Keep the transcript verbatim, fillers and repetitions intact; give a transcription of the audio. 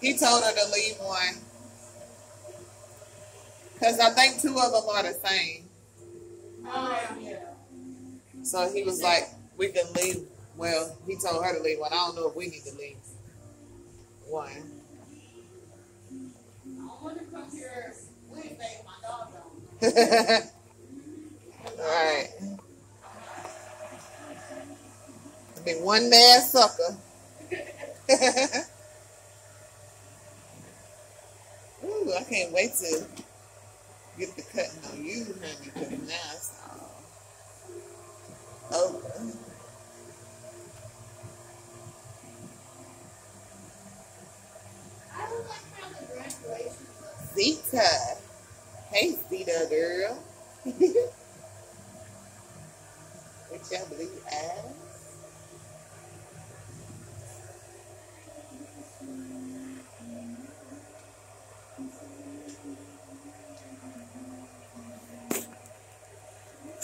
He told her to leave one. Because I think two of them are the same. Oh, yeah. So he was like, we can leave. Well, he told her to leave one. I don't know if we need to leave one. I want to come here Wednesday. My dog don't. All right. I mean, one mad sucker. Ooh, I can't wait to get the cutting on you, honey, because now it's all over. I don't like how the graduation looks. Zeta. Hey, Zeta girl. Which I believe I